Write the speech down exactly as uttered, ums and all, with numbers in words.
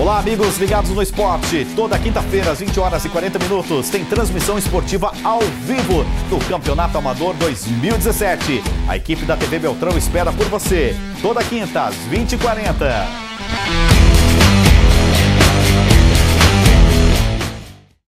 Olá, amigos ligados no esporte. Toda quinta-feira, às vinte horas e quarenta minutos, tem transmissão esportiva ao vivo do Campeonato Amador dois mil e dezessete. A equipe da T V Beltrão espera por você. Toda quinta, às vinte e quarenta.